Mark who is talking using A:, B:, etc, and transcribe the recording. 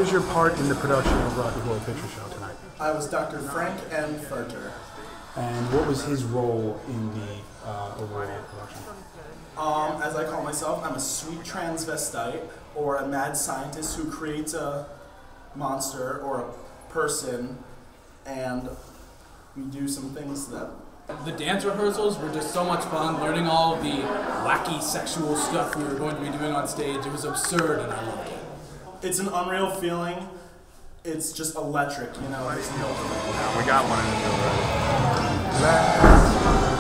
A: was your part in the production of Rocky Horror Picture Show tonight?
B: I was Dr. Frank M. Ferter.
A: And what was his role in the overall production?
B: As I call myself, I'm a sweet transvestite, or a mad scientist who creates a monster or a person, and we do some things to them.
C: The dance rehearsals were just so much fun, learning all of the wacky sexual stuff we were going to be doing on stage. It was absurd and I loved it.
B: It's an unreal feeling. It's just electric, you know.
D: We got one in the field already.